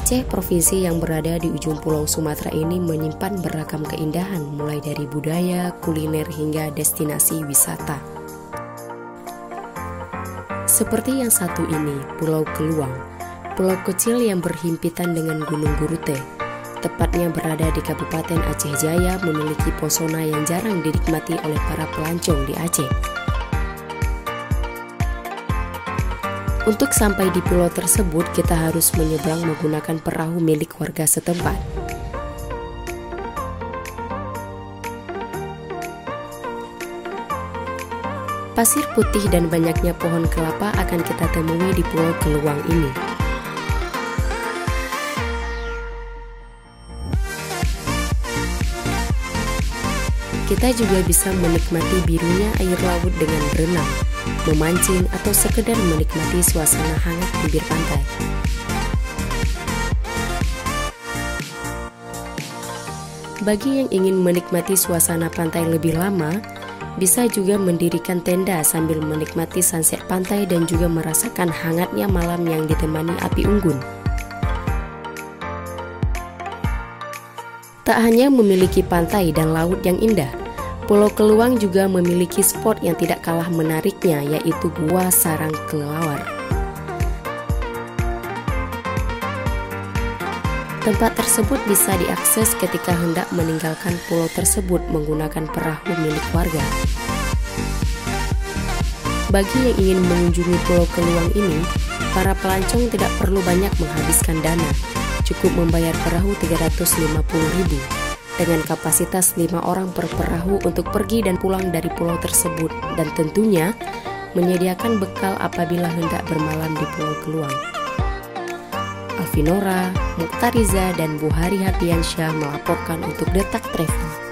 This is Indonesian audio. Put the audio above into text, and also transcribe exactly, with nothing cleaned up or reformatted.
Aceh, provinsi yang berada di ujung pulau Sumatera ini menyimpan beragam keindahan mulai dari budaya, kuliner hingga destinasi wisata. Seperti yang satu ini, Pulau Keluang, pulau kecil yang berhimpitan dengan Gunung Gurute. Tepatnya berada di Kabupaten Aceh Jaya, memiliki pesona yang jarang dinikmati oleh para pelancong di Aceh. Untuk sampai di pulau tersebut, kita harus menyeberang menggunakan perahu milik warga setempat. Pasir putih dan banyaknya pohon kelapa akan kita temui di Pulau Keluang ini. Kita juga bisa menikmati birunya air laut dengan berenang, memancing, atau sekedar menikmati suasana hangat bibir pantai. Bagi yang ingin menikmati suasana pantai lebih lama, bisa juga mendirikan tenda sambil menikmati sunset pantai dan juga merasakan hangatnya malam yang ditemani api unggun. Tak hanya memiliki pantai dan laut yang indah, Pulau Keluang juga memiliki spot yang tidak kalah menariknya, yaitu Gua Sarang Kelelawar. Tempat tersebut bisa diakses ketika hendak meninggalkan pulau tersebut menggunakan perahu milik warga. Bagi yang ingin mengunjungi Pulau Keluang ini, para pelancong tidak perlu banyak menghabiskan dana. Cukup membayar perahu tiga ratus lima puluh ribu dengan kapasitas lima orang per perahu untuk pergi dan pulang dari pulau tersebut, dan tentunya menyediakan bekal apabila hendak bermalam di Pulau Keluang. Alvinora, Muktariza, dan Buhari Hapiansyah melaporkan untuk Detak Travel.